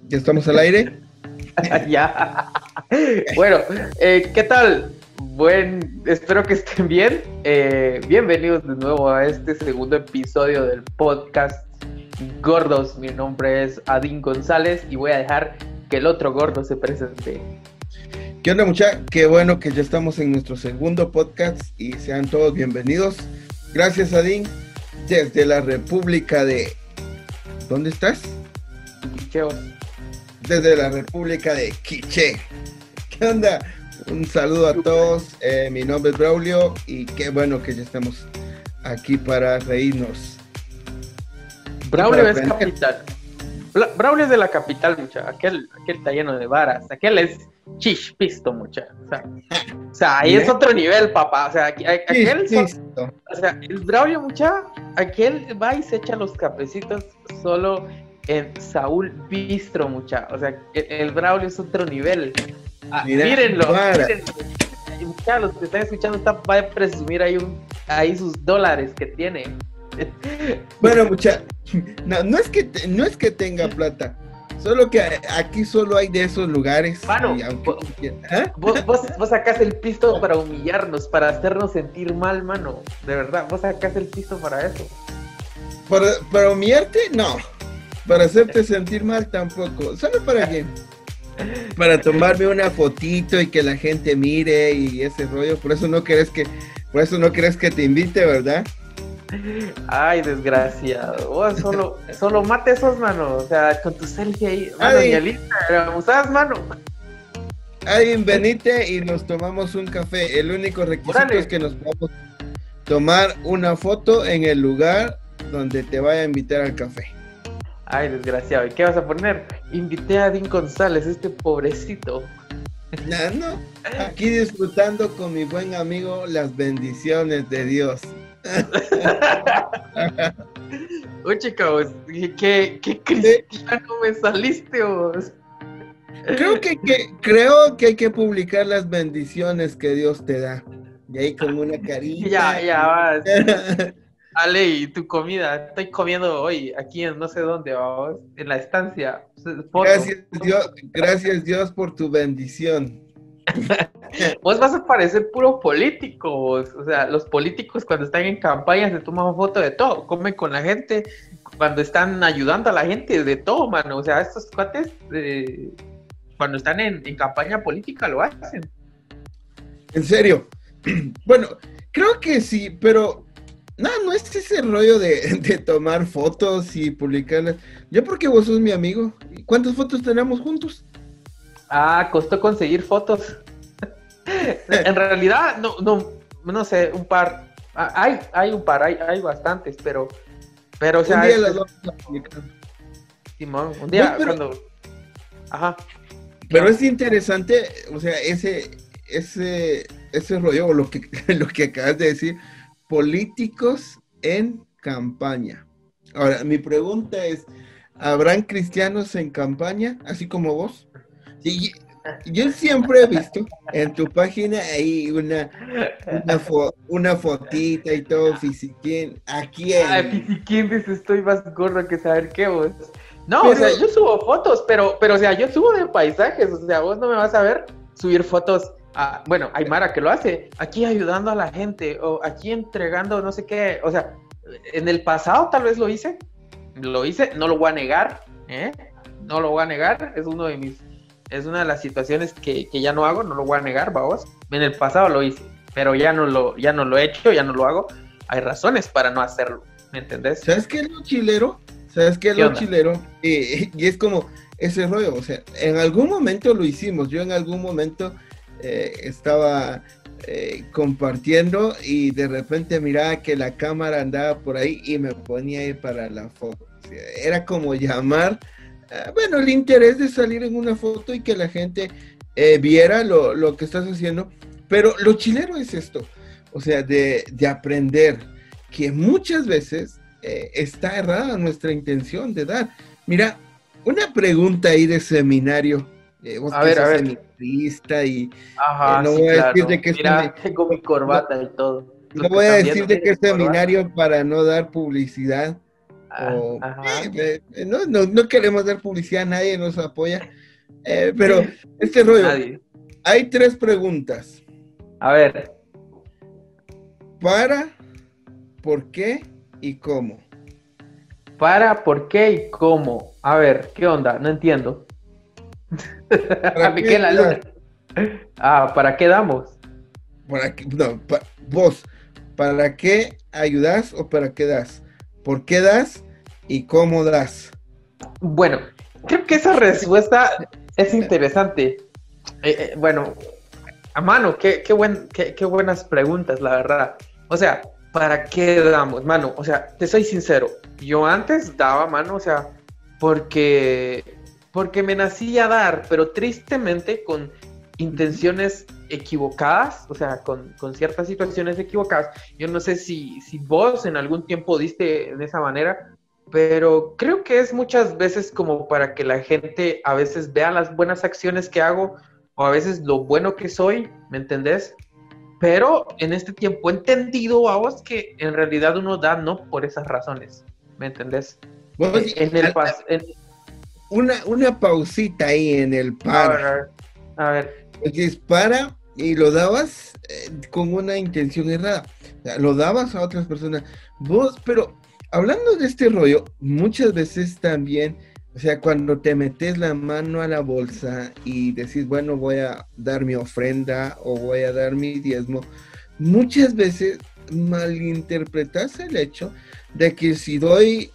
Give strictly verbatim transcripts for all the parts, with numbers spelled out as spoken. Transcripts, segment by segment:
¿Ya estamos al aire? Ya. Bueno, eh, ¿qué tal? Buen, espero que estén bien. Eh, bienvenidos de nuevo a este segundo episodio del podcast Gordos. Mi nombre es Adín González y voy a dejar que el otro gordo se presente. ¿Qué onda, mucha? Qué bueno que ya estamos en nuestro segundo podcast y sean todos bienvenidos. Gracias, Adín, desde la República de... ¿Dónde estás? Quicheos. Desde la República de Quiché. ¿Qué onda? Un saludo a todos. Eh, mi nombre es Braulio y qué bueno que ya estamos aquí para reírnos. Braulio es capital. Bra- Braulio es de la capital, mucha. Aquel, aquel está lleno de varas. Aquel es chispisto, mucha. O sea, o sea ahí es otro nivel, papá. O sea, aquí- a- aquel son- o sea, el Braulio, mucha, aquel va y se echa los cafecitos solo en Saúl Bistro, mucha. O sea, el, el Braulio es otro nivel. Ah, Mira, mírenlo, para. mírenlo. Mucha, los que están escuchando está, va a presumir ahí, un, ahí sus dólares que tiene. Bueno, mucha, no, no es que te- no es que tenga plata, solo que aquí solo hay de esos lugares. Mano, y aunque, vos, ¿ah? vos, vos, vos sacás el pisto para humillarnos, para hacernos sentir mal, mano. De verdad, vos sacás el pisto para eso. Para, para humillarte, no. Para hacerte sentir mal, tampoco. ¿Solo para qué? Para tomarme una fotito y que la gente mire y ese rollo. Por eso no querés que, por eso no querés que te invite, ¿verdad? Ay, desgraciado. Vos solo, solo mate esos, mano. O sea, con tu selfie ahí. Mano, Ay. ni el Instagram, ¿usabas, mano? Alguien venite y nos tomamos un café. El único requisito Órale. es que nos podamos tomar una foto en el lugar donde te vaya a invitar al café. Ay, desgraciado. ¿Y qué vas a poner? Invité a Dean González, este pobrecito. No, no. Aquí disfrutando con mi buen amigo las bendiciones de Dios. Oye, chica, vos, ¿qué, qué cristiano me saliste, vos? Creo que, que creo que hay que publicar las bendiciones que Dios te da. Y ahí con una carita. Ya, ya, vas. Ale, ¿y tu comida? Estoy comiendo hoy aquí en no sé dónde, vamos, en la estancia. Foto. Gracias Dios, gracias Dios por tu bendición. Vos vas a parecer puro político, vos. O sea, los políticos cuando están en campaña se toman foto de todo, comen con la gente, cuando están ayudando a la gente, de todo, mano. O sea, estos cuates, eh, cuando están en, en campaña política lo hacen. En serio. Bueno, creo que sí, pero no, no es ese rollo de, de tomar fotos y publicarlas. Yo porque vos sos mi amigo. ¿Cuántas fotos tenemos juntos? Ah, costó conseguir fotos. En realidad, no, no, no sé, un par. Ah, Hay, hay un par, hay, hay bastantes, pero, pero, o sea, un día es- las vamos a publicar. Simón, un día No, pero- cuando, ajá, Pero es interesante, o sea, ese, ese, ese rollo, o lo que, lo que acabas de decir, políticos en campaña. Ahora, mi pregunta es, ¿habrán cristianos en campaña, así como vos? Sí, yo siempre he visto en tu página ahí una, una, fo- una fotita y todo fisiquín, aquí ay, en... Pisiquín, dice, estoy más gordo que saber qué vos. No, Pero- o sea, yo subo fotos, pero, pero, o sea, yo subo de paisajes, o sea, vos no me vas a ver subir fotos. A, bueno, hay Mara que lo hace, aquí ayudando a la gente, o aquí entregando no sé qué, o sea, en el pasado tal vez lo hice, lo hice, no lo voy a negar, ¿eh? No lo voy a negar, es uno de mis, es una de las situaciones que, que ya no hago, no lo voy a negar, vamos, en el pasado lo hice, pero ya no lo, ya no lo he hecho, ya no lo hago, hay razones para no hacerlo, ¿me entendés? ¿Sabes qué es lo chilero? ¿Sabes qué es ¿Qué lo onda? chilero? Y, y es como ese rollo, o sea, en algún momento lo hicimos, yo en algún momento eh, estaba eh, compartiendo y de repente miraba que la cámara andaba por ahí y me ponía ahí para la foto. O sea, era como llamar, eh, bueno, el interés de salir en una foto y que la gente eh, viera lo, lo que estás haciendo, pero lo chilero es esto, o sea, de, de aprender que muchas veces eh, está errada nuestra intención de dar. Mira, una pregunta ahí de seminario. Eh, vos A que ver, a sos ver. seminarista y Ajá, eh, no sí, voy a claro. decir de qué Mira, semi- tengo mi corbata y todo. no Los que voy a están decir viendo, de qué miren mi corbata. seminario para no dar publicidad. o eh, eh, no, no, no queremos dar publicidad a nadie, nos apoya, eh, pero este rollo, nadie. Hay tres preguntas. A ver. Para, ¿por qué y cómo? Para, ¿por qué y cómo? A ver, ¿qué onda? No entiendo. ¿Para qué la luna? Ah, ¿para qué damos? Para qué, no, pa, vos, ¿para qué ayudas o para qué das? ¿Por qué das y cómo das? Bueno, creo que esa respuesta es interesante. Eh, eh, bueno, a mano, qué, qué, buen, qué, qué buenas preguntas, la verdad. O sea, ¿para qué damos, mano? O sea, te soy sincero, yo antes daba, mano, o sea, porque, porque me nacía dar, pero tristemente con intenciones equivocadas, o sea, con, con ciertas situaciones equivocadas. Yo no sé si, si vos en algún tiempo diste de esa manera, pero creo que es muchas veces como para que la gente a veces vea las buenas acciones que hago, o a veces lo bueno que soy, ¿me entendés? Pero en este tiempo he entendido a vos que en realidad uno da no por esas razones, ¿me entendés? Bueno, en el pas en... Una, una pausita ahí en el para. A ver, a ver. Porque es para y lo dabas eh, con una intención errada. O sea, lo dabas a otras personas. Vos, pero hablando de este rollo, muchas veces también, o sea, cuando te metes la mano a la bolsa y decís, bueno, voy a dar mi ofrenda o voy a dar mi diezmo, muchas veces malinterpretas el hecho de que si doy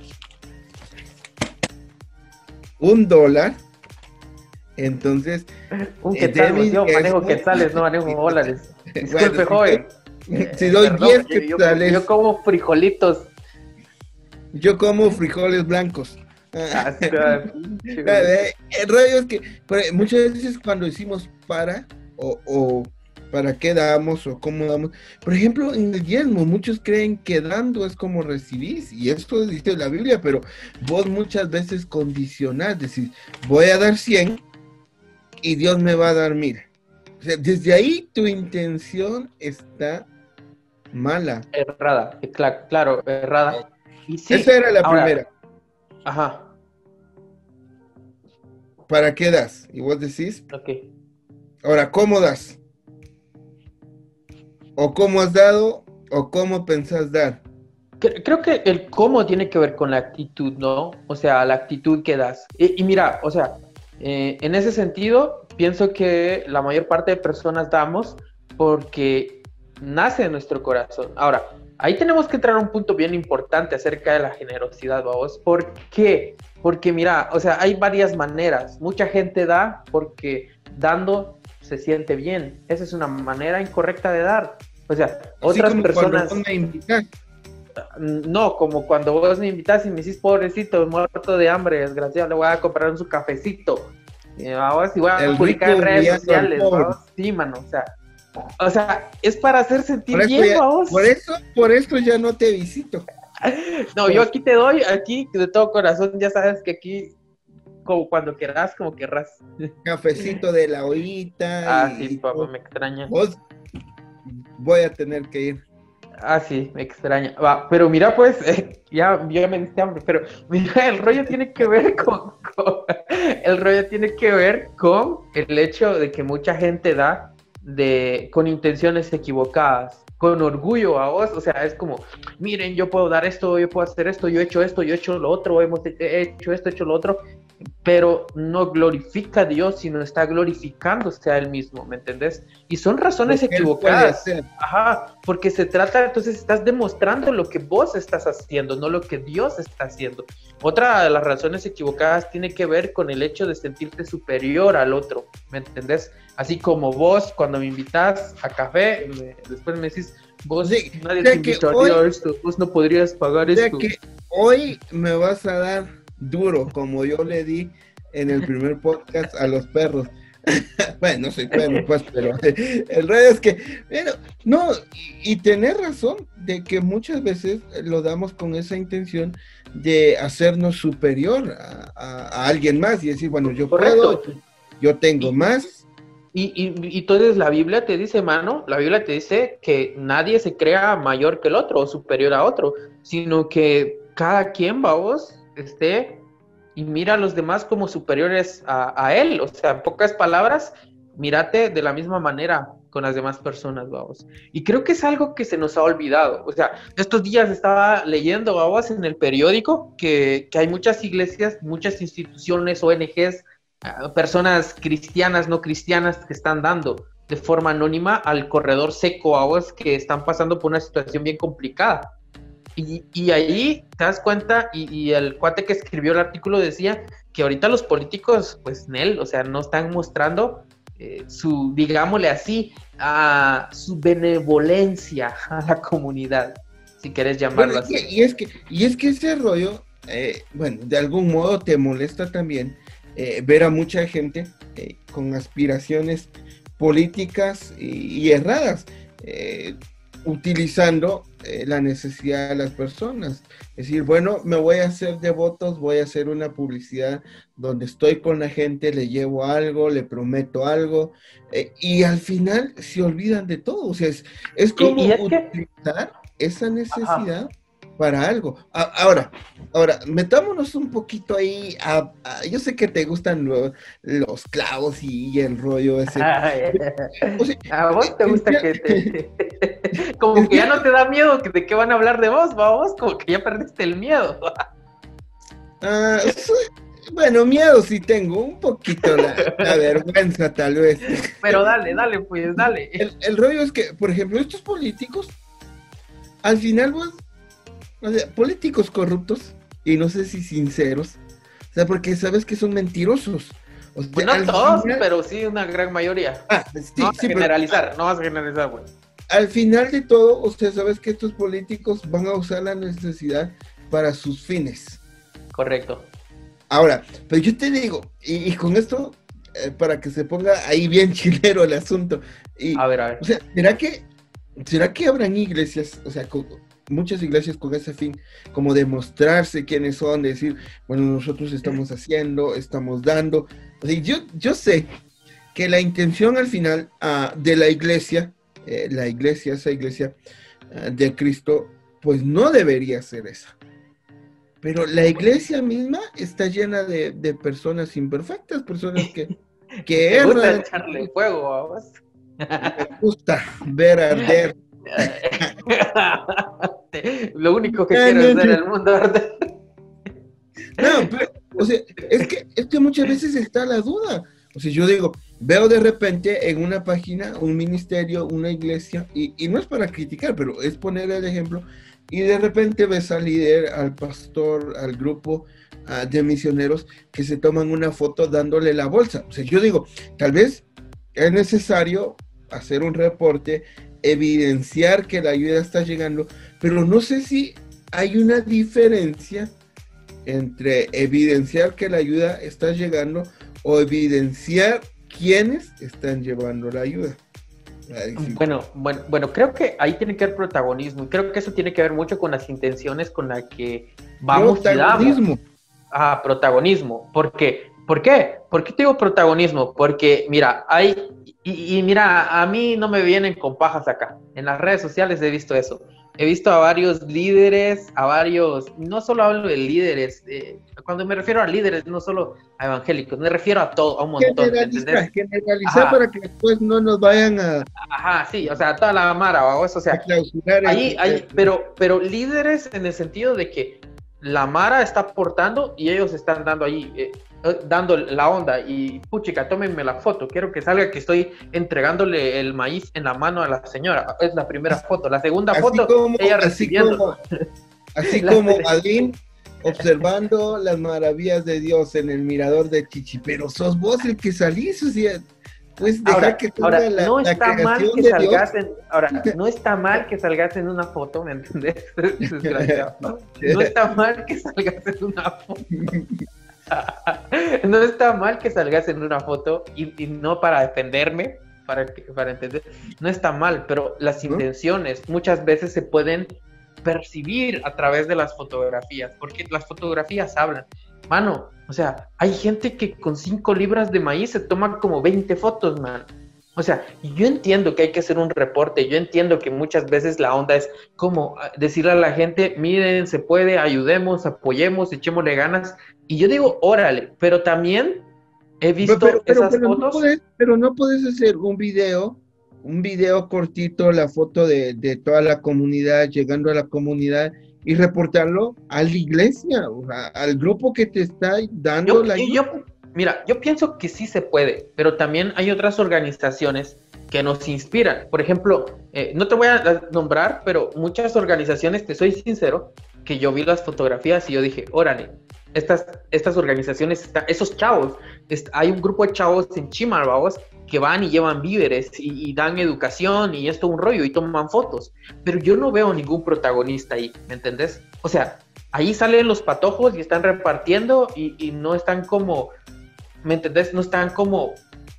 un dólar, entonces un quetzal, eh, yo manejo quetzales, no manejo dólares. Disculpe, bueno, joven. Si doy diez quetzales, yo, yo como frijolitos. Yo como frijoles blancos. Ah, el rollo es que muchas veces cuando decimos para o, o para qué damos o cómo damos, por ejemplo en el diezmo muchos creen que dando es como recibís, y esto dice la Biblia, pero vos muchas veces condicionás, decís voy a dar cien y Dios me va a dar mil. O sea, desde ahí tu intención está mala. Errada, claro, claro errada. Y sí, esa era la ahora, primera. Ajá. ¿Para qué das? Y vos decís. Ok. Ahora, ¿cómo das? O cómo has dado, o cómo pensás dar. Creo que el cómo tiene que ver con la actitud, ¿no? O sea, la actitud que das. Y, y mira, o sea, eh, en ese sentido, pienso que la mayor parte de personas damos porque nace en nuestro corazón. Ahora, ahí tenemos que entrar a un punto bien importante acerca de la generosidad, vamos. ¿Por qué? Porque mira, o sea, hay varias maneras. Mucha gente da porque dando se siente bien. Esa es una manera incorrecta de dar. O sea, así otras como personas... Cuando me invitas. No, como cuando vos me invitas y me decís, pobrecito, muerto de hambre, desgraciado, le voy a comprar un su cafecito. Y vamos, y voy a El publicar en redes sociales, vamos, sí, mano, o sea... O sea, es para hacer sentir por bien, ya, vamos. Por eso, por eso ya no te visito. No, yo aquí te doy, aquí de todo corazón, ya sabes que aquí, como cuando querrás, como querrás. Cafecito de la ollita. Ah, y, sí, papá, me extraña. Vos voy a tener que ir. Ah, sí, me extraña. Va, pero mira, pues, eh, ya, ya me diste hambre, pero mira, el rollo tiene que ver con, con, el rollo tiene que ver con el hecho de que mucha gente da de, con intenciones equivocadas, con orgullo a vos, o sea, es como, miren, yo puedo dar esto, yo puedo hacer esto, yo he hecho esto, yo he hecho lo otro, hemos hecho esto, he hecho lo otro, pero no glorifica a Dios, sino está glorificándose a Él mismo, ¿me entendés? Y son razones equivocadas, ajá, porque se trata, entonces estás demostrando lo que vos estás haciendo, no lo que Dios está haciendo. Otra de las razones equivocadas tiene que ver con el hecho de sentirte superior al otro, ¿me entendés? Así como vos, cuando me invitas a café, me, después me decís, vos, sí, nadie te invitaría a esto, vos no podrías pagar esto. Que hoy me vas a dar duro, como yo le di en el primer podcast a los perros. Bueno, no soy perro, pues, pero el rollo es que, bueno, no, y, y tenés razón de que muchas veces lo damos con esa intención de hacernos superior a, a, a alguien más y decir, bueno, yo Correcto. puedo, yo tengo y, más. Y, y, y entonces la Biblia te dice, mano, la Biblia te dice que nadie se crea mayor que el otro o superior a otro, sino que cada quien, vamos, esté y mira a los demás como superiores a, a él. O sea, en pocas palabras, mírate de la misma manera con las demás personas, vamos. Y creo que es algo que se nos ha olvidado. O sea, estos días estaba leyendo, vamos, en el periódico que, que hay muchas iglesias, muchas instituciones, O N Ges, personas cristianas, no cristianas, que están dando de forma anónima al corredor seco, vamos, que están pasando por una situación bien complicada. Y, y ahí te das cuenta, y, y el cuate que escribió el artículo decía que ahorita los políticos, pues, Nel, o sea, no están mostrando eh, su, digámosle así, a su benevolencia a la comunidad, si quieres llamarlo Bueno, así. y, y, es que, y es que ese rollo, eh, bueno, de algún modo te molesta también eh, ver a mucha gente eh, con aspiraciones políticas y, y erradas, eh, utilizando eh, la necesidad de las personas. Es decir, bueno, me voy a hacer de votos, voy a hacer una publicidad donde estoy con la gente, le llevo algo, le prometo algo, eh, y al final se olvidan de todo. O sea, es, es como y, y es utilizar que... esa necesidad Ajá. para algo. A, ahora, ahora, metámonos un poquito ahí, a, a, yo sé que te gustan lo, los clavos y, y el rollo ese. O sea, a vos te gusta que te... como que ya no te da miedo de qué van a hablar de vos, vamos, como que ya perdiste el miedo. uh, soy, bueno, miedo sí tengo, un poquito la, la vergüenza tal vez. Pero dale, dale, pues, dale. El, el rollo es que, por ejemplo, estos políticos, al final, vos, o sea, políticos corruptos, y no sé si sinceros, o sea, porque sabes que son mentirosos. O sea, pues no todos, final... pero sí una gran mayoría. Ah, sí, no vas sí, a generalizar, pero... no vas a generalizar, güey. Al final de todo, o sea, sabes que estos políticos van a usar la necesidad para sus fines. Correcto. Ahora, pero yo te digo, y, y con esto, eh, para que se ponga ahí bien chilero el asunto. Y, a ver, a ver. O sea, ¿será que, será que habrán iglesias, o sea, con, muchas iglesias con ese fin, como demostrarse quiénes son, decir, bueno, nosotros estamos haciendo, estamos dando? O sea, yo, yo sé que la intención al final uh, de la iglesia, eh, la iglesia, esa iglesia uh, de Cristo, pues no debería ser esa. Pero la iglesia misma está llena de, de personas imperfectas, personas que, que ¿Te erran. gusta echarle fuego a vos? Me gusta ver arder. Lo único que quiero es ver el mundo arder. No, pero, o sea, es que, es que muchas veces está la duda. O sea, yo digo, veo de repente en una página un ministerio, una iglesia, y, y no es para criticar, pero es poner el ejemplo, y de repente ves al líder, al pastor, al grupo uh, de misioneros que se toman una foto dándole la bolsa. O sea, yo digo, tal vez es necesario hacer un reporte, evidenciar que la ayuda está llegando, pero no sé si hay una diferencia entre evidenciar que la ayuda está llegando o evidenciar quiénes están llevando la ayuda. Bueno, bueno, bueno, creo que ahí tiene que haber protagonismo, y creo que eso tiene que ver mucho con las intenciones con las que vamos protagonismo. y damos. Ah, protagonismo. ¿Por qué? ¿Por qué? ¿Por qué te digo protagonismo? Porque, mira, hay, y, y mira, a mí no me vienen con pajas acá. En las redes sociales he visto eso. He visto a varios líderes, a varios, no solo hablo de líderes, eh, cuando me refiero a líderes, no solo a evangélicos, me refiero a todo, a un montón. Generalizar, generalizar para que después no nos vayan a... Ajá, sí, o sea, toda la mara, o eso, o sea, ahí, ahí, pero, pero líderes en el sentido de que la mara está aportando y ellos están dando ahí, eh, dando la onda, y puchica, tómenme la foto, quiero que salga que estoy entregándole el maíz en la mano a la señora. Es la primera foto. La segunda así foto, como, ella así recibiendo. Como, así como Adín observando las maravillas de Dios en el mirador de Chichi, pero sos vos el que salís, o sea, pues deja ahora, que ahora, la, no la está mal que de salgas Dios. en, ahora, no está mal que salgas en una foto, ¿me entendés? No, no está mal que salgas en una foto. No está mal que salgas en una foto, y, y no para defenderme, para, para entender, no está mal, pero las intenciones ¿no? muchas veces se pueden percibir a través de las fotografías, porque las fotografías hablan. Mano, o sea, hay gente que con cinco libras de maíz se toma como veinte fotos, man. O sea, yo entiendo que hay que hacer un reporte, yo entiendo que muchas veces la onda es como decirle a la gente, miren, se puede, ayudemos, apoyemos, echémosle ganas. Y yo digo, órale, pero también he visto pero, pero, esas pero, no fotos. puedes, pero no puedes hacer un video, un video cortito, la foto de, de toda la comunidad, llegando a la comunidad y reportarlo a la iglesia, o a- al grupo que te está dando Yo, la yo, ayuda. yo- mira, yo pienso que sí se puede, pero también hay otras organizaciones que nos inspiran. Por ejemplo, eh, no te voy a nombrar, pero muchas organizaciones, te soy sincero, que yo vi las fotografías y yo dije, órale, estas, estas organizaciones, está- esos chavos, es- hay un grupo de chavos en Chimalbaos que van y llevan víveres y, y dan educación y esto un rollo y toman fotos, pero yo no veo ningún protagonista ahí, ¿me entendés? O sea, ahí salen los patojos y están repartiendo y, y no están como, ¿me entendés? No están como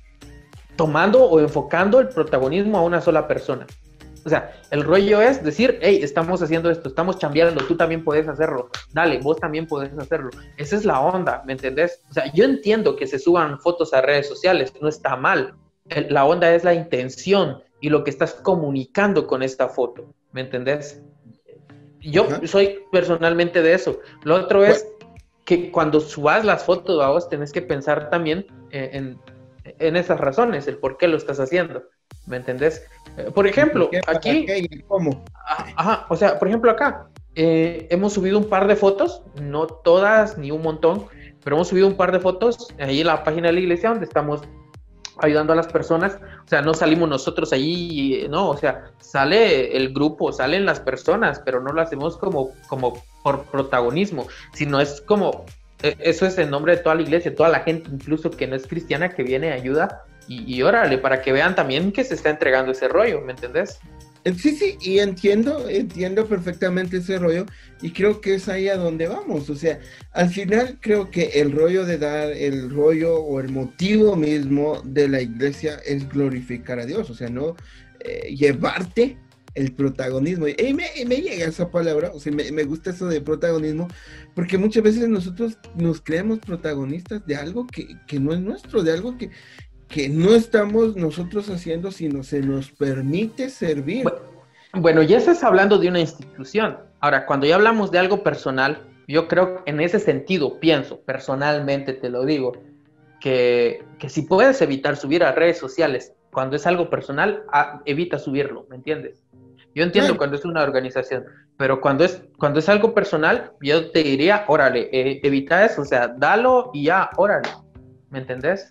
tomando o enfocando el protagonismo a una sola persona. O sea, el rollo es decir, hey, estamos haciendo esto, estamos chambeando, tú también puedes hacerlo, dale, vos también puedes hacerlo. Esa es la onda, ¿me entendés? O sea, yo entiendo que se suban fotos a redes sociales, no está mal. El, la onda es la intención y lo que estás comunicando con esta foto, ¿me entendés? Yo Ajá. soy personalmente de eso. Lo otro es Bueno, que cuando subas las fotos, a vos tenés que pensar también eh, en, en esas razones, el por qué lo estás haciendo, ¿me entendés? Eh, por ¿y por ejemplo, qué? ¿Para aquí, qué? ¿Y cómo? a- ajá, o sea, por ejemplo acá, eh, hemos subido un par de fotos, no todas ni un montón, pero hemos subido un par de fotos ahí en la página de la iglesia donde estamos ayudando a las personas, o sea, no salimos nosotros ahí, no, o sea, sale el grupo, salen las personas, pero no lo hacemos como, como por protagonismo, sino es como, eh, eso es en nombre de toda la iglesia, toda la gente, incluso que no es cristiana, que viene, ayuda, y, y órale, para que vean también que se está entregando ese rollo, ¿me entendés? Eh, Sí, sí, y entiendo, entiendo perfectamente ese rollo y creo que es ahí a donde vamos. O sea, al final creo que el rollo de dar, el rollo o el motivo mismo de la iglesia es glorificar a Dios, o sea, no eh, llevarte el protagonismo. Y me, y me llega esa palabra, o sea, me, me gusta eso de protagonismo, porque muchas veces nosotros nos creemos protagonistas de algo que, que no es nuestro, de algo que, que no estamos nosotros haciendo, sino se nos permite servir. Bu- Bueno, ya estás hablando de una institución. Ahora, cuando ya hablamos de algo personal, yo creo que en ese sentido, pienso, personalmente te lo digo, que, que si puedes evitar subir a redes sociales cuando es algo personal, a- evita subirlo, ¿me entiendes? Yo entiendo Claro, cuando es una organización, pero cuando es, cuando es algo personal, yo te diría, órale, eh, evita eso, o sea, dalo y ya, órale, ¿me entendés?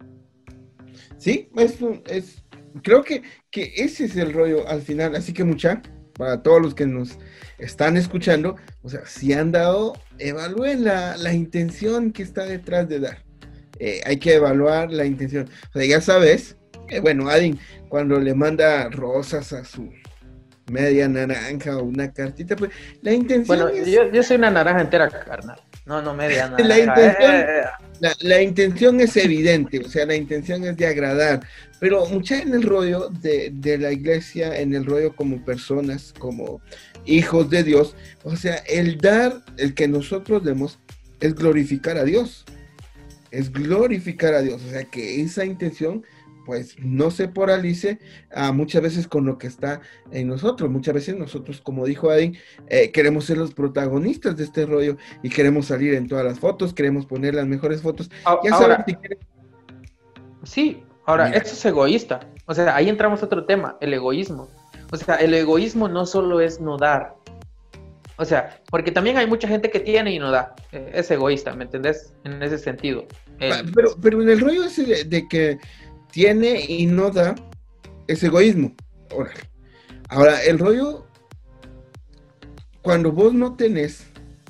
sí, es, un- es, creo que, que ese es el rollo al final. Así que mucha, para todos los que nos están escuchando, o sea, si han dado, evalúen la, la intención que está detrás de dar. Eh, hay que evaluar la intención. O sea, ya sabes, eh, bueno, Adin, cuando le manda rosas a su media naranja o una cartita, pues la intención Bueno, es, yo, yo soy una naranja entera, carnal, no, no media la naranja, eh, intención eh, eh. La, la intención es evidente, o sea, la intención es de agradar, pero mucha en el rollo de, de la iglesia, en el rollo como personas, como hijos de Dios, o sea, el dar, el que nosotros demos, es glorificar a Dios, es glorificar a Dios, o sea, que esa intención, pues, no se poralice ah, muchas veces con lo que está en nosotros, muchas veces nosotros, como dijo Adin, eh, queremos ser los protagonistas de este rollo y queremos salir en todas las fotos, queremos poner las mejores fotos, A- ya saben, si Ahora, quieren, sí, ahora, mira, esto es egoísta. O sea, ahí entramos a otro tema, el egoísmo. O sea, el egoísmo no solo es no dar. O sea, porque también hay mucha gente que tiene y no da. Eh, Es egoísta, ¿me entendés? En ese sentido. pa- El, pero, pero en el rollo ese de, de que tiene y no da, es egoísmo. Ahora, ahora, el rollo, cuando vos no tenés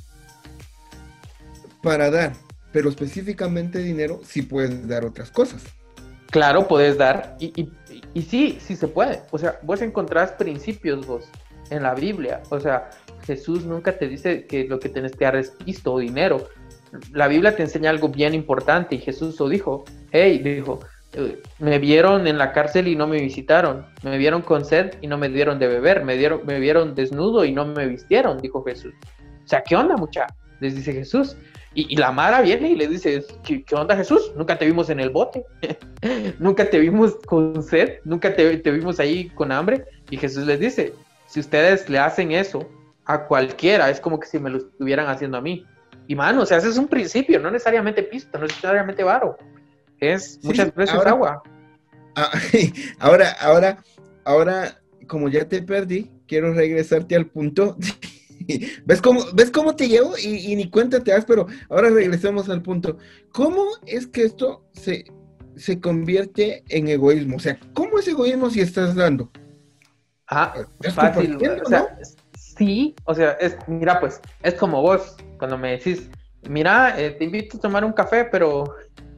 para dar, pero específicamente dinero, sí puedes dar otras cosas. claro, puedes dar. Y, y, y sí, sí se puede. O sea, vos encontrás principios vos en la Biblia. O sea, Jesús nunca te dice que lo que tenés que dar es pisto o dinero. La Biblia te enseña algo bien importante y Jesús lo dijo. Hey, dijo, eh, me vieron en la cárcel y no me visitaron. Me vieron con sed y no me dieron de beber. Me, dieron, me vieron desnudo y no me vistieron, dijo Jesús. O sea, ¿qué onda, mucha? Les dice Jesús. Y, y la Mara viene y le dice, ¿qué, qué onda, Jesús? Nunca te vimos en el bote, nunca te vimos con sed, nunca te, te vimos ahí con hambre. Y Jesús les dice, si ustedes le hacen eso a cualquiera, es como que si me lo estuvieran haciendo a mí. Y mano, o sea, ese es un principio, no necesariamente pisto, no necesariamente varo, es muchas Sí, veces ahora, agua. ah, ahora, ahora, ahora, como ya te perdí, quiero regresarte al punto. ¿Ves cómo, ves cómo te llevo? Y, y ni cuenta te das, pero ahora regresemos al punto. ¿Cómo es que esto se, se convierte en egoísmo? O sea, ¿cómo es egoísmo si estás dando? Ah, Estás fácil, compartiendo, o sea, ¿no? sí, o sea, es, mira, pues, es como vos, cuando me decís, mira, eh, te invito a tomar un café, pero,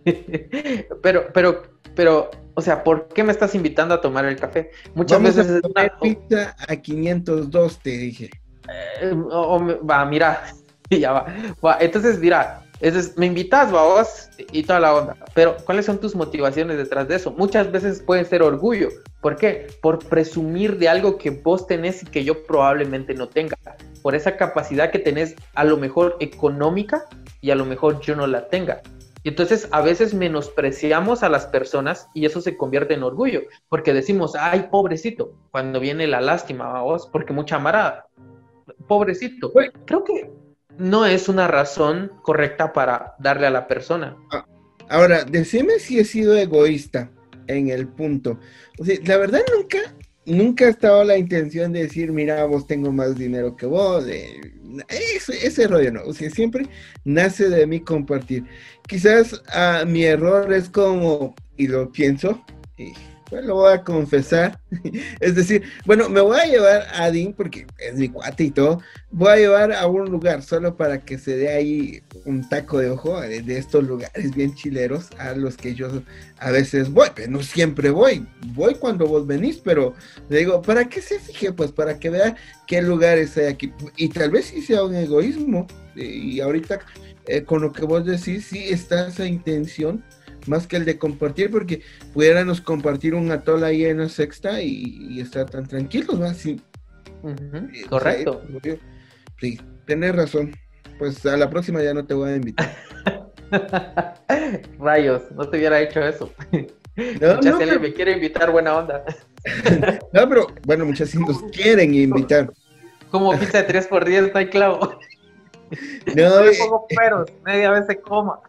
pero, pero, pero, o sea, ¿por qué me estás invitando a tomar el café? Muchas Vamos a veces es comer una, o, pizza a quinientos dos, te dije. eh, o- o- va, mira, ya va, va, entonces, mira, es, me invitas, va vos, y toda la onda, pero ¿cuáles son tus motivaciones detrás de eso? Muchas veces puede ser orgullo. ¿Por qué? Por presumir de algo que vos tenés y que yo probablemente no tenga, por esa capacidad que tenés a lo mejor económica y a lo mejor yo no la tenga. Y entonces a veces menospreciamos a las personas y eso se convierte en orgullo, porque decimos, ay, pobrecito, cuando viene la lástima a vos, porque mucha mara, pobrecito. Bueno, Creo que no es una razón correcta para darle a la persona. a- ahora, decime si he sido egoísta en el punto. O sea, la verdad nunca, nunca ha estado la intención de decir, mira, vos tengo más dinero que vos. eh, ese, ese rollo no. O sea, siempre nace de mí compartir. Quizás ah, mi error es como, y lo pienso, y pues lo voy a confesar. Es decir, bueno, me voy a llevar a Dean porque es mi cuate y todo. Voy a llevar a un lugar solo para que se dé ahí un taco de ojo de, de estos lugares bien chileros a los que yo a veces voy, pero no siempre voy. Voy cuando vos venís, pero le digo, ¿para qué se fije? Pues para que vea qué lugares hay aquí. Y tal vez sí sea un egoísmo. Y ahorita eh, con lo que vos decís, sí está esa intención más que el de compartir, porque pudiéramos compartir un atol ahí en la sexta y, y estar tan tranquilos, ¿no? Sí, Uh-huh, eh, o sea, correcto. yo- sí, tenés razón. Pues a la próxima ya no te voy a invitar. Rayos, no te hubiera hecho eso. No, Muchas no, si alguien pero, me quiere invitar, buena onda. no, pero bueno, muchas sí nos quieren invitar. Como pizza de tres por diez, no hay clavo. No, No le eh, pongo peros, media vez se coma.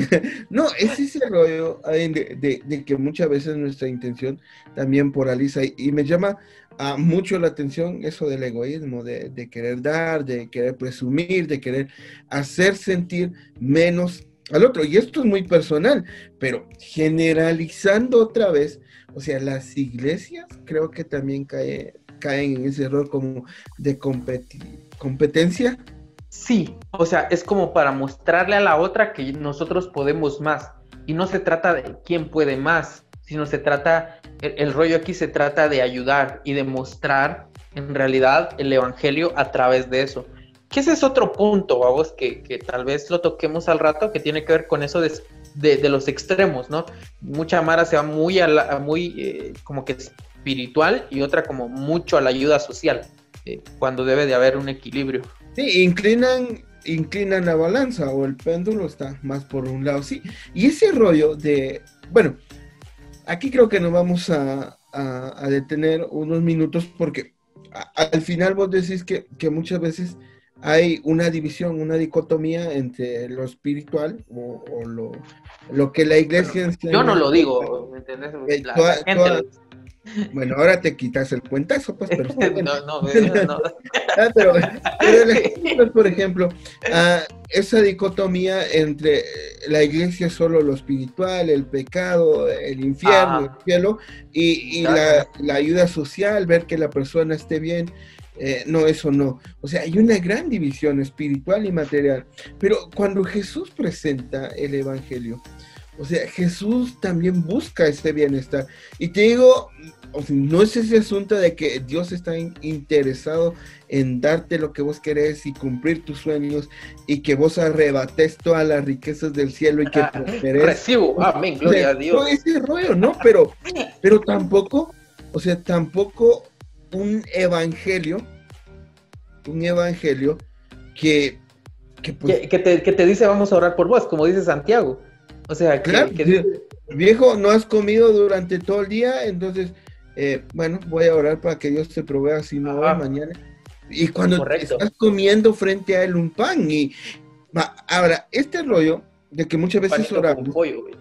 no, es ese rollo ay, de, de- de que muchas veces nuestra intención también polariza y, y me llama a mucho la atención eso del egoísmo, de, de querer dar, de querer presumir, de querer hacer sentir menos al otro. Y esto es muy personal, pero generalizando otra vez, o sea, las iglesias creo que también cae, caen en ese error como de competi- competencia. Sí, o sea, es como para mostrarle a la otra que nosotros podemos más. Y no se trata de quién puede más, sino se trata, el, el rollo aquí se trata de ayudar y de mostrar en realidad el evangelio a través de eso. Que ese es otro punto, vamos, que, que tal vez lo toquemos al rato, que tiene que ver con eso de, de, de los extremos, ¿no? Mucha mara se va muy, a la, muy eh, como que espiritual y otra como mucho a la ayuda social, eh, cuando debe de haber un equilibrio. Sí, inclinan, inclinan la balanza o el péndulo está más por un lado, sí. Y ese rollo de, bueno, aquí creo que nos vamos a, a- a detener unos minutos porque a- al final vos decís que, que muchas veces hay una división, una dicotomía entre lo espiritual o, o lo, lo que la Bueno, iglesia yo no enseña. lo digo, ¿me entiendes? eh, La, la toda- gente toda- lo dice. bueno, ahora te quitas el cuentazo, pues, pero está bien. No, no, eh, no. Ah, pero, pero el ejemplo es, por ejemplo, ah, esa dicotomía entre la iglesia es solo lo espiritual, el pecado, el infierno, el Ajá, cielo, y, y la, exacto. la ayuda social, ver que la persona esté bien. Eh, no, eso no. O sea, hay una gran división espiritual y material. Pero cuando Jesús presenta el Evangelio, o sea, Jesús también busca ese bienestar. Y te digo, o sea, no es ese asunto de que Dios está in- interesado en darte lo que vos querés y cumplir tus sueños y que vos arrebates todas las riquezas del cielo y que prosperes. Recibo, amén, O sea, gloria a no Dios. ese rollo, ¿no? Pero, pero tampoco, o sea, tampoco un evangelio, un evangelio que que, pues, que, que, te, que te dice vamos a orar por vos, como dice Santiago. O sea, que, claro, que sí, dice, viejo, no has comido durante todo el día, entonces, eh, bueno, voy a orar para que Dios te provea, si no hoy, ajá, mañana. Y cuando correcto. estás comiendo frente a él un pan, y va, ahora, este rollo de que muchas veces Panito con oramos, pollo, güey.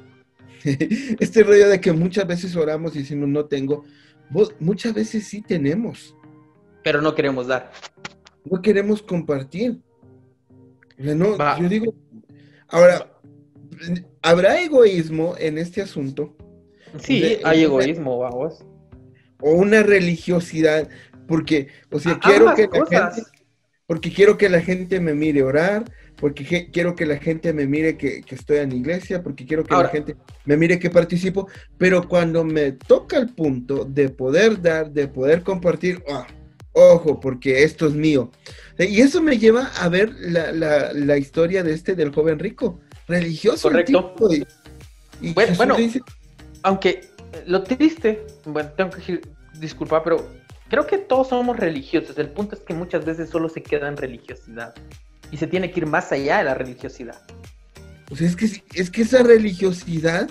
este rollo de que muchas veces oramos y decimos no tengo, vos, muchas veces sí tenemos, Pero no queremos dar. no queremos compartir. O sea, no, Va, yo digo, ahora, ¿habrá egoísmo en este asunto? O sea, sí, hay en una- egoísmo, vamos. o una religiosidad, porque, o sea, A- quiero ambas que la gente, cosas. porque quiero que la gente me mire orar, porque je- quiero que la gente me mire que, que estoy en la iglesia, porque quiero que la Ahora, gente me mire que participo, pero cuando me toca el punto de poder dar, de poder compartir, ah, ojo, porque esto es mío. Y eso me lleva a ver la, la, la historia de este, del joven rico, religioso el correcto. tipo, y, y Bueno, Jesús bueno, le dice, aunque eh, lo triste, bueno, tengo que decir, disculpa, pero creo que todos somos religiosos. El punto es que muchas veces solo se queda en religiosidad y se tiene que ir más allá de la religiosidad. o sea, es que, es que esa religiosidad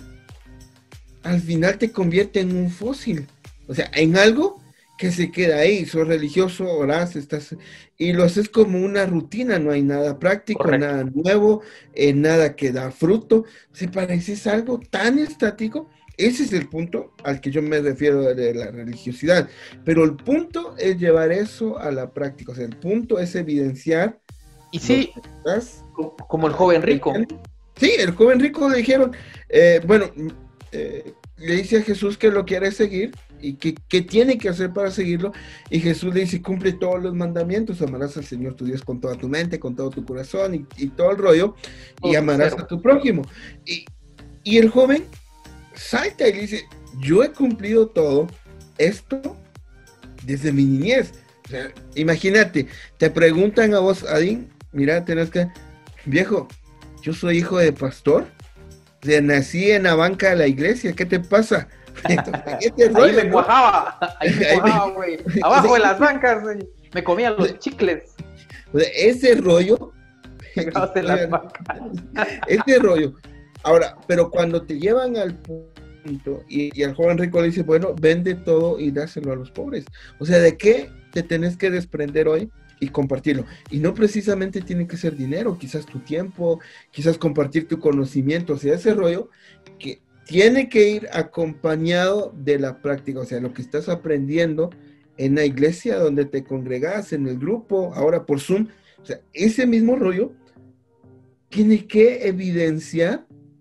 al final te convierte en un fósil, o sea, en algo que se queda ahí, sos religioso, orás, estás, y lo haces como una rutina, no hay nada práctico, Correcto. nada nuevo, eh, nada que da fruto, se parece algo tan estático. Ese es el punto al que yo me refiero de, de la religiosidad, pero el punto es llevar eso a la práctica, o sea, el punto es evidenciar Y lo sí, que estás. co- como el joven rico. Sí, el joven rico le dijeron, eh, bueno, eh, le dice a Jesús que lo quiere seguir y que, que tiene que hacer para seguirlo, y Jesús le dice, cumple todos los mandamientos, amarás al Señor tu Dios con toda tu mente, con todo tu corazón y, y todo el rollo, Todo y amarás sincero. a tu prójimo. Y, y el joven salta y le dice, yo he cumplido todo esto desde mi niñez. O sea, imagínate, te preguntan a vos, Adín, mira, tenés que, viejo, yo soy hijo de pastor, o sea, nací en la banca de la iglesia, ¿qué te pasa? Entonces, este Ahí rollo, me ¿no? cuajaba, ahí me Ahí me- cuajaba, güey. Abajo de las bancas, güey. Me comía los chicles O sea, ese rollo, pegados de las bancas. ese rollo. Ahora, pero cuando te llevan al punto y, y al joven rico le dice, bueno, vende todo y dáselo a los pobres. O sea, ¿de qué te tenés que desprender hoy y compartirlo? Y no precisamente tiene que ser dinero, quizás tu tiempo, quizás compartir tu conocimiento, o sea, ese rollo que tiene que ir acompañado de la práctica, o sea, lo que estás aprendiendo en la iglesia donde te congregas, en el grupo, ahora por Zoom, o sea, ese mismo rollo tiene que evidenciar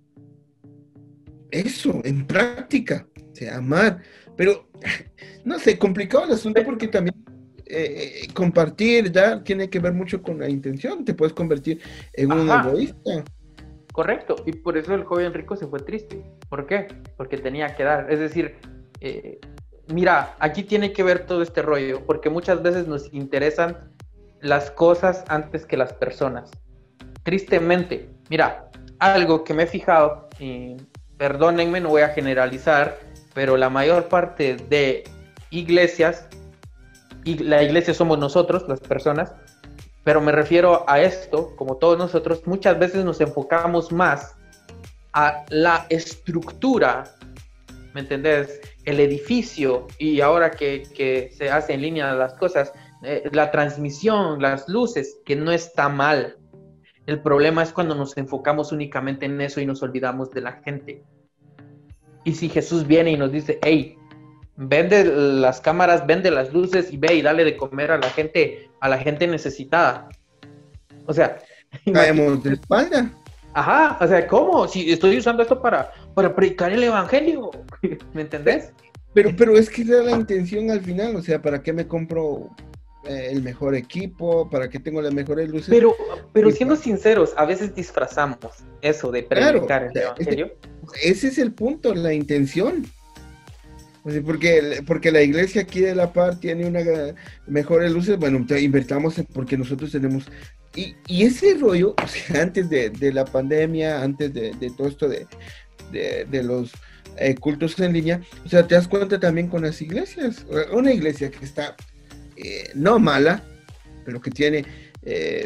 eso en práctica, o sea, amar, pero no sé, complicado el asunto porque también eh, eh, compartir, dar, tiene que ver mucho con la intención, te puedes convertir en un Ajá. egoísta. Correcto, y por eso el joven rico se fue triste. ¿Por qué? Porque tenía que dar. Es decir, eh, mira, aquí tiene que ver todo este rollo, porque muchas veces nos interesan las cosas antes que las personas. Tristemente, mira, algo que me he fijado, y perdónenme, no voy a generalizar, pero la mayor parte de iglesias, y la iglesia somos nosotros, las personas, pero me refiero a esto, como todos nosotros, muchas veces nos enfocamos más a la estructura, ¿me entendés? El edificio, y ahora que, que se hace en línea las cosas, eh, la transmisión, las luces, que no está mal. El problema es cuando nos enfocamos únicamente en eso y nos olvidamos de la gente. Y si Jesús viene y nos dice, hey, vende las cámaras, vende las luces y ve y dale de comer a la gente, a la gente necesitada. O sea, Caemos de espalda. Ajá, o sea, ¿cómo? Si estoy usando esto para, para predicar el evangelio, ¿me entendés? Pero, pero es que esa es la intención al final, o sea, ¿para qué me compro eh, el mejor equipo? ¿Para qué tengo las mejores luces? Pero, pero Y siendo pa- sinceros, a veces disfrazamos eso de Claro, predicar o el sea, evangelio. ese, ese es el punto, la intención. O sea, porque, porque la iglesia aquí de La Par tiene una mejores luces, bueno, entonces invertamos en- porque nosotros tenemos, y, y ese rollo, o sea, antes de, de la pandemia, antes de, de todo esto de, de, de los eh, cultos en línea, o sea, te das cuenta también con las iglesias, una iglesia que está eh, no mala, pero que tiene eh,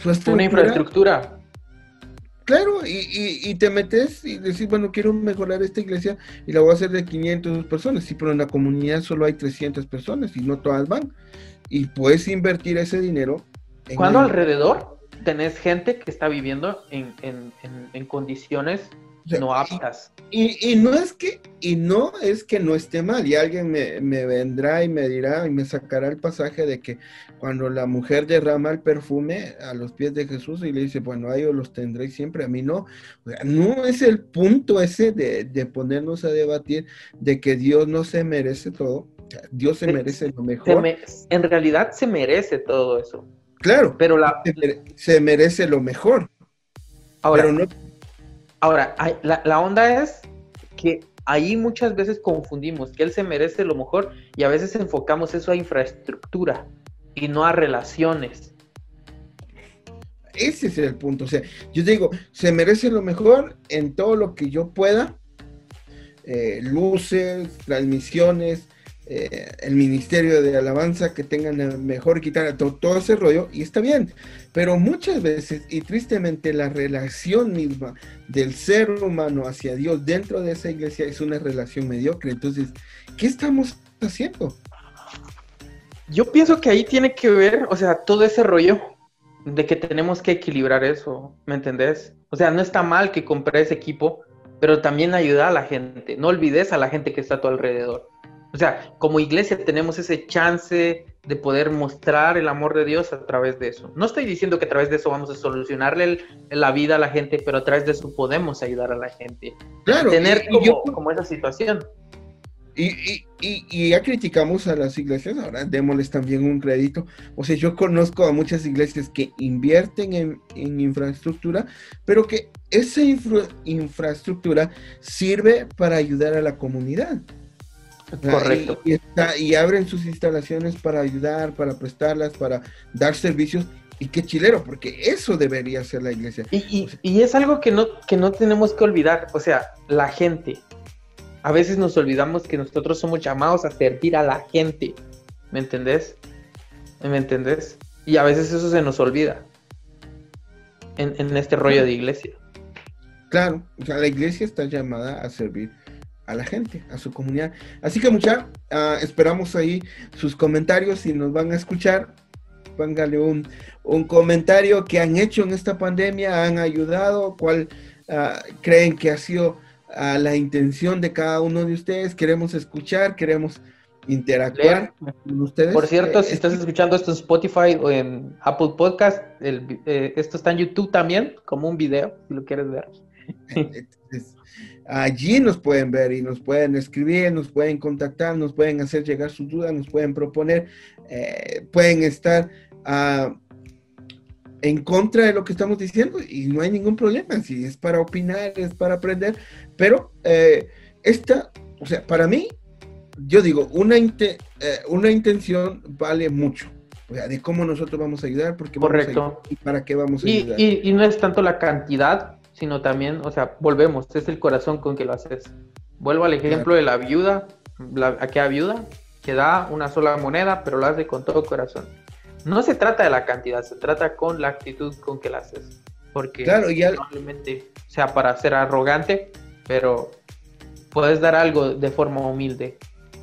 su estructura. Una infraestructura. Claro, y, y, y te metes y decís, bueno, quiero mejorar esta iglesia y la voy a hacer de quinientas personas, sí, pero en la comunidad solo hay trescientas personas y no todas van. Y puedes invertir ese dinero. En Cuando el... alrededor tenés gente que está viviendo en, en, en, en condiciones o sea, no aptas. Y, y, y no es que, y no es que no esté mal, y alguien me, me vendrá y me dirá y me sacará el pasaje de que cuando la mujer derrama el perfume a los pies de Jesús y le dice, bueno, a ellos los tendréis siempre, a mí no. O sea, no es el punto ese de, de ponernos a debatir de que Dios no se merece todo. O sea, Dios se, se merece lo mejor. Se me, en realidad se merece todo eso. Claro, pero la, se, se merece lo mejor. Ahora, pero no... ahora hay, la, la onda es que ahí muchas veces confundimos que Él se merece lo mejor y a veces enfocamos eso a infraestructura y no a relaciones. Ese es el punto. O sea, yo digo, se merece lo mejor en todo lo que yo pueda. Eh, luces, transmisiones, eh, el ministerio de alabanza, que tengan la mejor guitarra, todo, todo ese rollo, y está bien. Pero muchas veces, y tristemente, la relación misma del ser humano hacia Dios dentro de esa iglesia es una relación mediocre. Entonces, ¿qué estamos haciendo? Yo pienso que ahí tiene que ver, o sea, todo ese rollo de que tenemos que equilibrar eso, ¿me entendés? O sea, no está mal que compres equipo, pero también ayuda a la gente. No olvides a la gente que está a tu alrededor. O sea, como iglesia tenemos ese chance de poder mostrar el amor de Dios a través de eso. No estoy diciendo que a través de eso vamos a solucionarle el, la vida a la gente, pero a través de eso podemos ayudar a la gente. Claro. Tener y, como, y yo... como esa situación. Y, y, y, y ya criticamos a las iglesias, ahora démosles también un crédito. O sea, yo conozco a muchas iglesias que invierten en, en infraestructura, pero que esa infra, infraestructura sirve para ayudar a la comunidad. Correcto. Y, y, está, y abren sus instalaciones para ayudar, para prestarlas, para dar servicios. Y qué chilero, porque eso debería ser la iglesia. Y, y, o sea, y es algo que no, que no tenemos que olvidar. O sea, la gente. A veces nos olvidamos que nosotros somos llamados a servir a la gente. ¿Me entendés? ¿Me entendés? Y a veces eso se nos olvida. En, en este rollo de iglesia. Claro, o sea, la iglesia está llamada a servir a la gente, a su comunidad. Así que mucha, uh, esperamos ahí sus comentarios. Si nos van a escuchar, póngale un, un comentario que han hecho en esta pandemia, han ayudado, cuál uh, creen que ha sido a la intención de cada uno de ustedes. Queremos escuchar, queremos interactuar Leer. con ustedes. Por cierto, eh, si estás escuchando esto en Spotify o en Apple Podcast, el, eh, esto está en YouTube también, como un video, si lo quieres ver. Entonces, allí nos pueden ver y nos pueden escribir, nos pueden contactar, nos pueden hacer llegar sus dudas, nos pueden proponer, eh, pueden estar uh, en contra de lo que estamos diciendo y no hay ningún problema. Si es para opinar, es para aprender, pero eh, esta, o sea, para mí, yo digo, una, inte, eh, una intención vale mucho, o sea, de cómo nosotros vamos a ayudar, porque vamos Correcto. a ayudar y para qué vamos a y, ayudar. Y, y no es tanto la cantidad, sino también, o sea, volvemos, es el corazón con que lo haces. Vuelvo al ejemplo claro. de la viuda, la, aquella viuda que da una sola moneda, pero lo hace con todo corazón. No se trata de la cantidad, se trata con la actitud con que la haces. Porque claro, ya... probablemente sea para ser arrogante, pero puedes dar algo de forma humilde.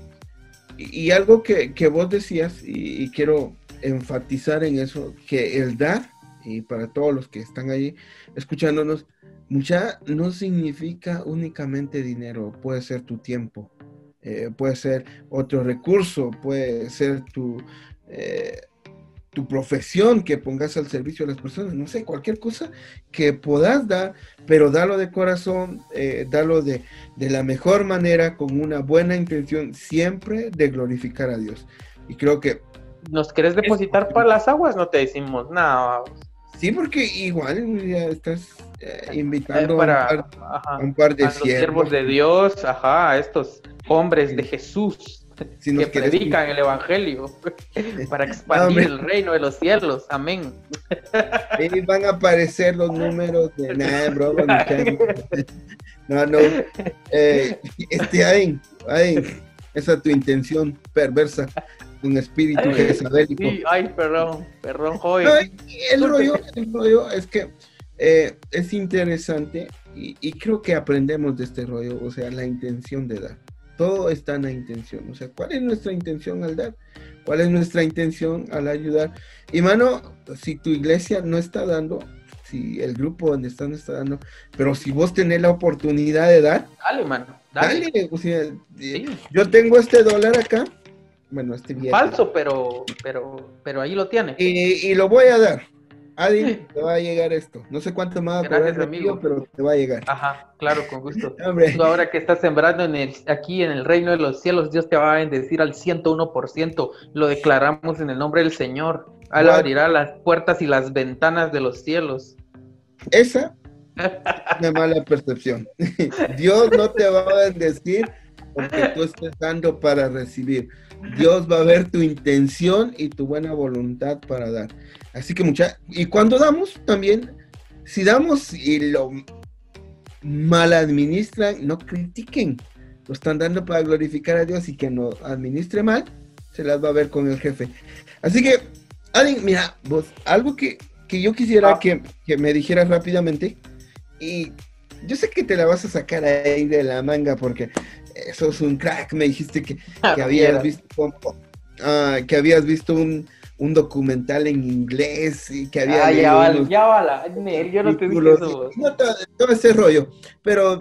Y, y algo que, que vos decías, y, y quiero enfatizar en eso, que el dar, y para todos los que están ahí escuchándonos, mucha no significa únicamente dinero, puede ser tu tiempo, eh, puede ser otro recurso, puede ser tu... Eh, tu profesión que pongas al servicio de las personas, no sé, cualquier cosa que puedas dar, pero dalo de corazón, eh, dalo de, de la mejor manera, con una buena intención, siempre de glorificar a Dios. Y creo que... ¿Nos querés depositar es... para las aguas? No te decimos nada. Sí, porque igual ya estás eh, invitando eh, para, a, un par, ajá, a un par de a los siervos de Dios, ajá, a estos hombres sí. de Jesús. Si que predican quieres... el evangelio para expandir no, el reino de los cielos, amén. Ahí van a aparecer los números de nada, bro. No, no. Eh, este, ahí, ahí, esa es tu intención perversa. un espíritu jezabélico. Sí, ay, perdón, perdón, joven. No, el, rollo, el rollo es que eh, es interesante y, y creo que aprendemos de este rollo, o sea, la intención de dar. Todo está en la intención, o sea, ¿cuál es nuestra intención al dar? ¿Cuál es nuestra intención al ayudar? Y mano, si tu iglesia no está dando, si el grupo donde estás no está dando, pero si vos tenés la oportunidad de dar, dale, mano, dale. dale, o sea, Sí. yo tengo este dólar acá, bueno, este billete. Falso, pero, pero, pero ahí lo tiene. Y, y lo voy a dar. Adi, te va a llegar esto. No sé cuánto más va a Gracias, cobrar, amigo, pero te va a llegar. Ajá, claro, con gusto. Hombre. Tú ahora que estás sembrando en el, aquí en el reino de los cielos, Dios te va a bendecir al ciento uno por ciento. Lo declaramos en el nombre del Señor. Él What? abrirá las puertas y las ventanas de los cielos. Esa es una mala percepción. Dios no te va a bendecir porque tú estés dando para recibir. Dios va a ver tu intención y tu buena voluntad para dar. Así que mucha, y cuando damos también, si damos y lo mal administran, no critiquen. Lo están dando para glorificar a Dios y que no administre mal, se las va a ver con el jefe. Así que, Adin, mira, vos, algo que, que yo quisiera ah. que, que me dijeras rápidamente, y yo sé que te la vas a sacar ahí de la manga porque sos un crack, me dijiste que, que habías visto uh, que habías visto un, un documental en inglés y que había ah, leído ya vale, unos ya vale, yo no te dije eso. No, todo, todo ese rollo, pero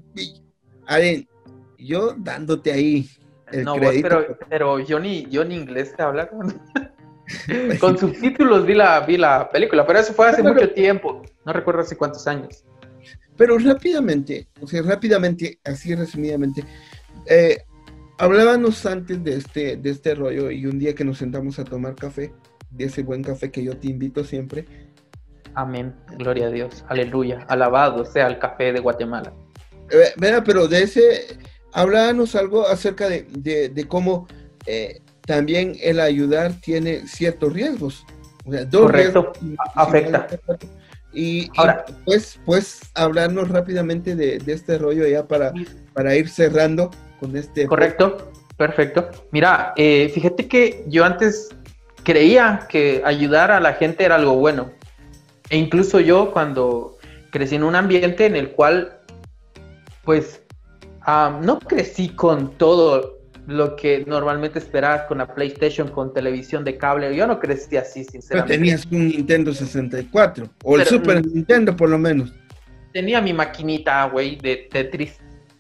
Adin, yo dándote ahí el no, crédito. Vos, pero, pero yo ni yo ni inglés te habla con, con subtítulos vi la, vi la película, pero eso fue hace pero, mucho tiempo, no recuerdo hace cuántos años. Pero rápidamente, o sea, rápidamente, así resumidamente, eh, hablábamos antes de este, de este rollo y un día que nos sentamos a tomar café, de ese buen café que yo te invito siempre. Amén, gloria a Dios, aleluya, alabado sea el café de Guatemala. Eh, vea, pero de ese, hablábamos algo acerca de, de, de cómo eh, también el ayudar tiene ciertos riesgos. O sea, dos Correcto, riesgos, afecta. Y, Ahora, y pues, pues hablarnos rápidamente de, de este rollo ya para, para ir cerrando con este... Correcto, podcast. Perfecto. Mira, eh, fíjate que yo antes creía que ayudar a la gente era algo bueno. E incluso yo cuando crecí en un ambiente en el cual, pues, um, no crecí con todo lo que normalmente esperabas con la PlayStation, con televisión de cable. Yo no crecí así, sinceramente. Pero tenías un Nintendo sesenta y cuatro, o Pero, el Super mm, Nintendo por lo menos. Tenía mi maquinita, güey, de Tetris.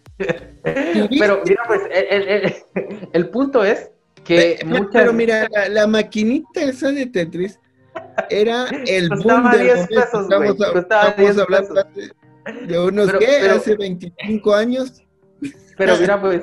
Pero mira, pues, el, el, el, el punto es que pero, muchas... pero mira, la, la maquinita esa de Tetris era el boom del diez pesos, estamos, güey, estamos hablando de, de unos, pero, ¿qué? Pero, hace veinticinco años. Pero mira, pues,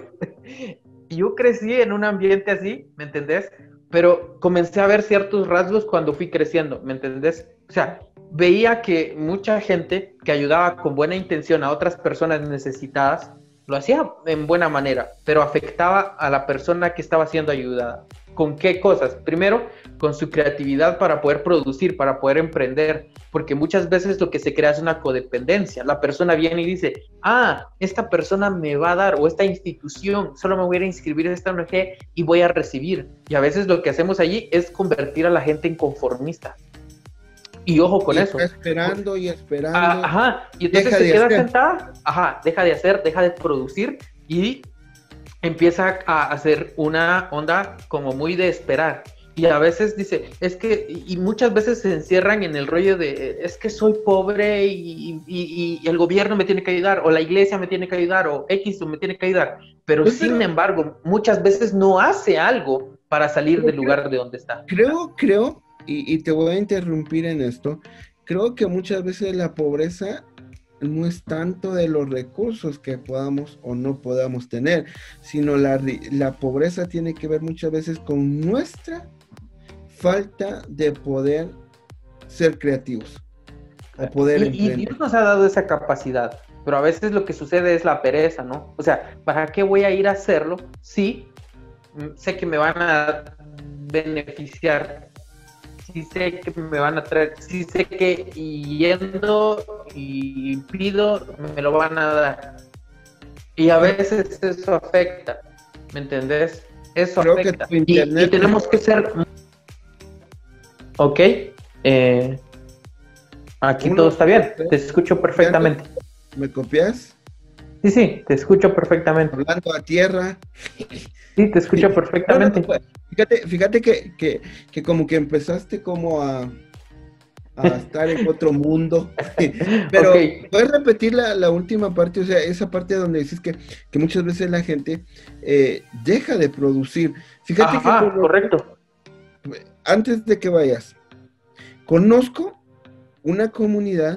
yo crecí en un ambiente así, ¿me entendés? Pero comencé a ver ciertos rasgos cuando fui creciendo, ¿me entendés? O sea, veía que mucha gente que ayudaba con buena intención a otras personas necesitadas, lo hacía en buena manera, pero afectaba a la persona que estaba siendo ayudada. ¿Con qué cosas? Primero, con su creatividad para poder producir, para poder emprender, porque muchas veces lo que se crea es una codependencia. La persona viene y dice, ah, esta persona me va a dar, o esta institución, solo me voy a ir a inscribir en esta O N G y voy a recibir. Y a veces lo que hacemos allí es convertir a la gente en conformista. Y ojo con y eso. Está esperando y esperando. Ah, ajá, y entonces deja se de queda hacer. sentada, ajá, deja de hacer, deja de producir y empieza a hacer una onda como muy de esperar. Y a veces dice, es que, y muchas veces se encierran en el rollo de, es que soy pobre y, y, y el gobierno me tiene que ayudar, o la iglesia me tiene que ayudar, o X me tiene que ayudar. Pero Pues, sin pero, embargo, muchas veces no hace algo para salir del lugar de donde está. Creo, creo, y, y te voy a interrumpir en esto, creo que muchas veces la pobreza no es tanto de los recursos que podamos o no podamos tener, sino la, la pobreza tiene que ver muchas veces con nuestra falta de poder ser creativos o poder y, emprender. Y Dios nos ha dado esa capacidad, pero a veces lo que sucede es la pereza, ¿no? O sea, ¿para qué voy a ir a hacerlo si sé que me van a beneficiar? Sí sé que me van a traer, sí sé que yendo y pido, me lo van a dar. Y a veces eso afecta, ¿me entendés? Eso Creo afecta. que tu Y, y internet... tenemos que ser... Ok, eh, aquí Uno, todo está bien, tres, te escucho perfectamente. ¿me copias? Sí, sí, te escucho perfectamente. Hablando a tierra. Sí, te escucho No, no, perfectamente. pues, fíjate, fíjate que, que, que como que empezaste como a, a estar en otro mundo. Ok. Pero, ¿puedes repetir la, la última parte? O sea, esa parte donde dices que, que muchas veces la gente eh, deja de producir. Fíjate que Ajá, conozco, correcto. antes de que vayas, conozco una comunidad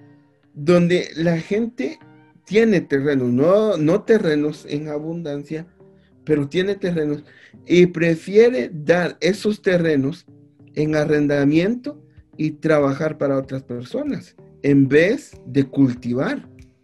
donde la gente tiene terrenos, no, no terrenos en abundancia, pero tiene terrenos y prefiere dar esos terrenos en arrendamiento y trabajar para otras personas en vez de cultivar.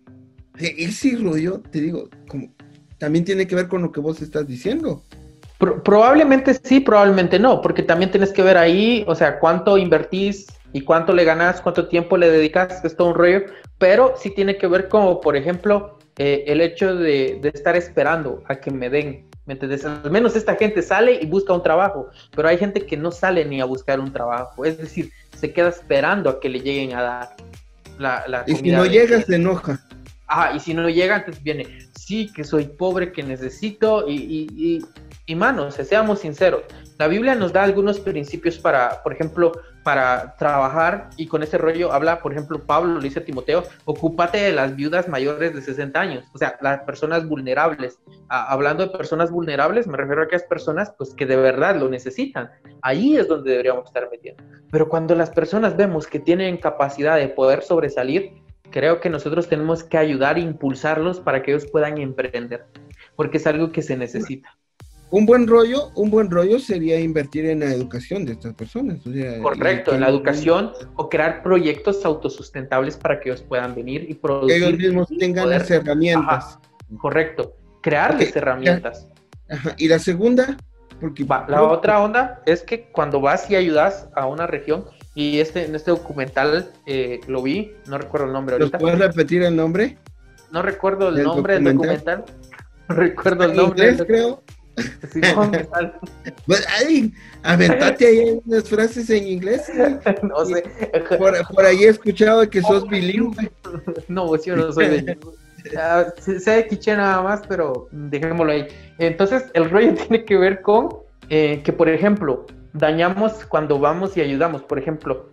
E- Ese rollo, te digo, como, también tiene que ver con lo que vos estás diciendo. Pro- probablemente sí, probablemente no, porque también tienes que ver ahí, o sea, cuánto invertís y cuánto le ganas, cuánto tiempo le dedicas, es todo un rollo, pero sí tiene que ver como, por ejemplo, eh, el hecho de, de estar esperando a que me den, ¿me entiendes? Al menos esta gente sale y busca un trabajo, pero hay gente que no sale ni a buscar un trabajo, es decir, se queda esperando a que le lleguen a dar la, la Y si comida no de, llegas, de, se enoja. Ah, y si no llega, entonces viene, sí, que soy pobre, que necesito, y, y, y, y mano, o sea, seamos sinceros, la Biblia nos da algunos principios para, por ejemplo, para trabajar, y con ese rollo habla, por ejemplo, Pablo le dice a Timoteo, ocúpate de las viudas mayores de sesenta años, o sea, las personas vulnerables. Ah, hablando de personas vulnerables, me refiero a aquellas personas pues, que de verdad lo necesitan. Ahí es donde deberíamos estar metiendo. Pero cuando las personas vemos que tienen capacidad de poder sobresalir, creo que nosotros tenemos que ayudar e impulsarlos para que ellos puedan emprender, porque es algo que se necesita. Un buen rollo, un buen rollo sería invertir en la educación de estas personas, o sea, y Correcto, que en la ellos mismos, educación o crear proyectos autosustentables para que ellos puedan venir y que ellos producir mismos y tengan las poder, herramientas. ajá, correcto, Ok, crearles ya, herramientas. ajá. Y la segunda, porque Va, la creo que otra onda es que cuando vas y ayudas a una región, y este, en este documental eh, lo vi, no recuerdo el nombre ¿nos ahorita, puedes repetir el nombre no recuerdo el del nombre del documental? documental, no recuerdo Está el en nombre del inglés, documental. creo. Simón, ¿qué tal? Pues, ay, aventate ahí unas frases en inglés. Y, No y sé. por, por ahí he escuchado que sos bilingüe. No, pues yo no soy bilingüe. Uh, sé de quiché nada más, pero dejémoslo ahí. Entonces, el rollo tiene que ver con eh, que, por ejemplo, dañamos cuando vamos y ayudamos. Por ejemplo,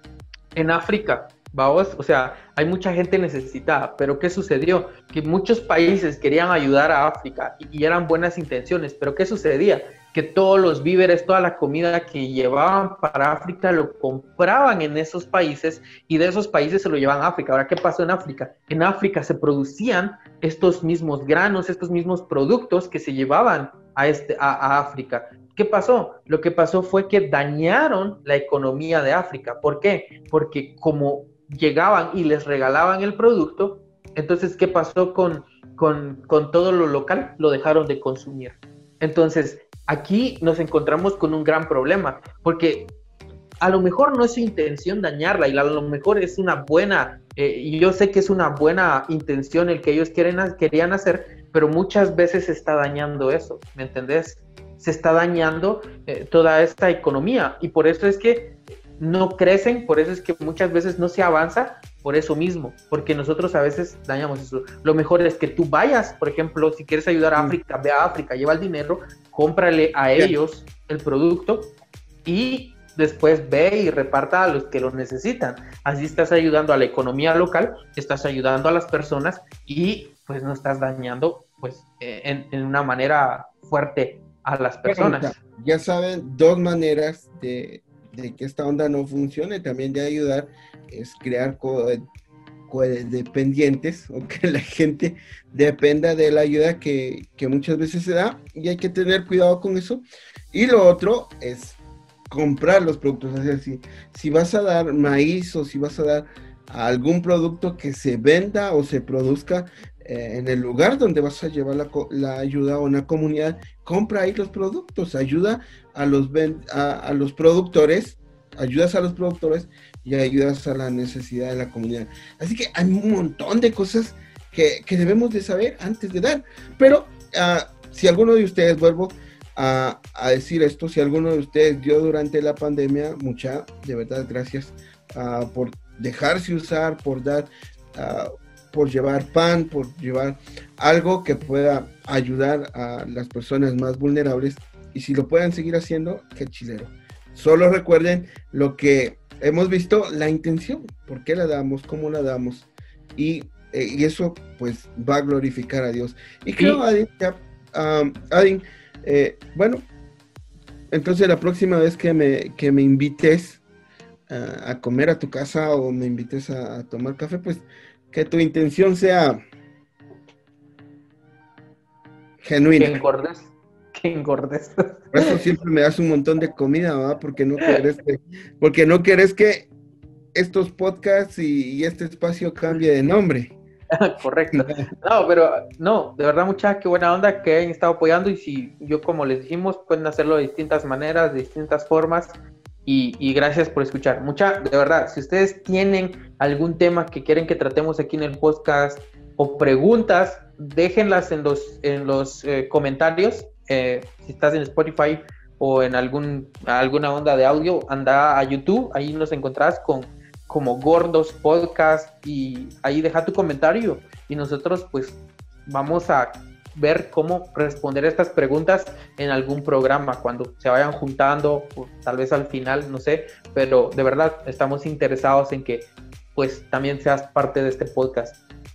en África, vamos, o sea, hay mucha gente necesitada, pero ¿qué sucedió? Que muchos países querían ayudar a África y, y eran buenas intenciones, pero ¿qué sucedía? Que todos los víveres, toda la comida que llevaban para África lo compraban en esos países y de esos países se lo llevaban a África. Ahora, ¿qué pasó en África? En África se producían estos mismos granos, estos mismos productos que se llevaban a, este, a, a África. ¿Qué pasó? Lo que pasó fue que dañaron la economía de África. ¿Por qué? Porque como llegaban y les regalaban el producto, entonces, ¿qué pasó con, con, con todo lo local? Lo dejaron de consumir. Entonces, aquí nos encontramos con un gran problema, porque a lo mejor no es su intención dañarla y a lo mejor es una buena, eh, y yo sé que es una buena intención el que ellos quieren, querían hacer, pero muchas veces se está dañando eso, ¿me entendés? Se está dañando eh, toda esta economía y por eso es que no crecen, por eso es que muchas veces no se avanza, por eso mismo, porque nosotros a veces dañamos eso. Lo mejor es que tú vayas, por ejemplo, si quieres ayudar a África, ve a África, lleva el dinero, cómprale a ellos el producto y después ve y reparta a los que lo necesitan. Así estás ayudando a la economía local, estás ayudando a las personas y pues no estás dañando pues en, en una manera fuerte a las personas. Bueno, ya saben, dos maneras de, de que esta onda no funcione, también de ayudar, es crear co codependientes o que la gente dependa de la ayuda que, que muchas veces se da y hay que tener cuidado con eso. Y lo otro es comprar los productos, es decir, si vas a dar maíz o si vas a dar algún producto que se venda o se produzca eh, en el lugar donde vas a llevar la, la ayuda a una comunidad, compra ahí los productos, ayuda a los, a, a los productores, ayudas a los productores y ayudas a la necesidad de la comunidad. Así que hay un montón de cosas que, que debemos de saber antes de dar, pero uh, si alguno de ustedes, vuelvo, a, a decir esto. Si alguno de ustedes dio durante la pandemia, mucha, de verdad, gracias uh, por dejarse usar, por dar, uh, por llevar pan, por llevar algo que pueda ayudar a las personas más vulnerables. Y si lo pueden seguir haciendo, qué chilero. Solo recuerden lo que hemos visto, la intención, por qué la damos, cómo la damos, y, eh, y eso pues va a glorificar a Dios. Y creo, Adin, ya, um, Adin eh, bueno, entonces la próxima vez que me, que me invites uh, a comer a tu casa o me invites a, a tomar café, pues que tu intención sea genuina. Que engordes, que engordes. Por eso siempre me das un montón de comida, ¿verdad? Porque no querés que, porque no querés que estos podcasts y, y este espacio cambie de nombre. Correcto. No, pero no, de verdad, mucha, qué buena onda que han estado apoyando, y si yo, como les dijimos, pueden hacerlo de distintas maneras, de distintas formas, y, y gracias por escuchar. Mucha, de verdad, si ustedes tienen algún tema que quieren que tratemos aquí en el podcast o preguntas, déjenlas en los, en los eh, comentarios. Eh, si estás en Spotify o en algún, alguna onda de audio, anda a YouTube, ahí nos encontrás con como Gordos Podcast, y ahí deja tu comentario y nosotros pues vamos a ver cómo responder estas preguntas en algún programa cuando se vayan juntando, o tal vez al final, no sé, pero de verdad estamos interesados en que pues también seas parte de este podcast.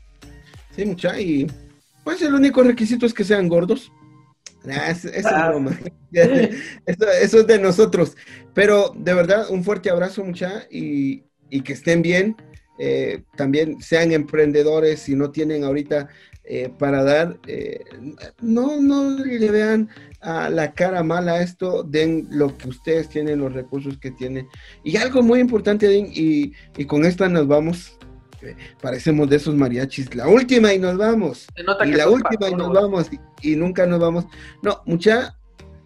Sí, mucha, y pues el único requisito es que sean gordos. Nah, eso, eso ah. es broma. Eso, eso es de nosotros. Pero de verdad, un fuerte abrazo, mucha, y y que estén bien, eh, también sean emprendedores. Si no tienen ahorita eh, para dar, eh, no, no le vean a la cara mala a esto, den lo que ustedes tienen, los recursos que tienen. Y algo muy importante, Adin, y, y con esta nos vamos, eh, parecemos de esos mariachis, la última y nos vamos, y la última y nos vamos, y, y nunca nos vamos. No, mucha,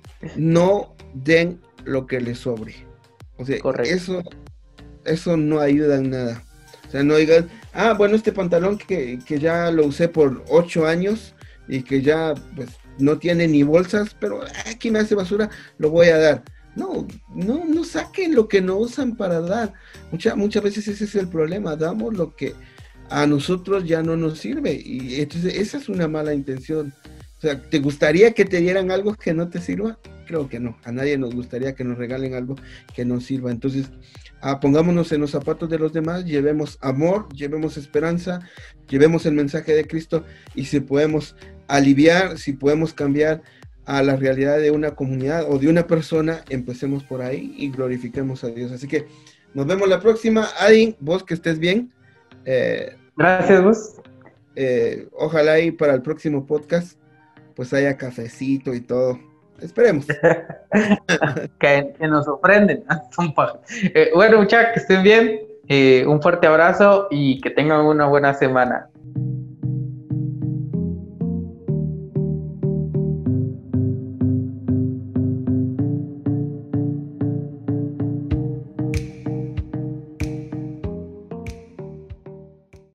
no den lo que les sobre. O sea, correcto. eso... Eso no ayuda en nada. O sea, no digan, ah, bueno, este pantalón que, que ya lo usé por ocho años y que ya pues no tiene ni bolsas, pero aquí me hace basura, lo voy a dar. No, no, no saquen lo que no usan para dar. Mucha, muchas veces ese es el problema, damos lo que a nosotros ya no nos sirve, y entonces esa es una mala intención. O sea, ¿te gustaría que te dieran algo que no te sirva? Creo que no, a nadie nos gustaría que nos regalen algo que nos sirva. Entonces, ah, pongámonos en los zapatos de los demás, llevemos amor, llevemos esperanza, llevemos el mensaje de Cristo, y si podemos aliviar, si podemos cambiar a la realidad de una comunidad o de una persona, empecemos por ahí y glorifiquemos a Dios. Así que nos vemos la próxima. Adin, vos que estés bien. Eh, Gracias, vos. Eh, ojalá y para el próximo podcast pues haya cafecito y todo. Esperemos. que, que nos sorprenden. eh, bueno, muchachos, que estén bien. Eh, un fuerte abrazo y que tengan una buena semana.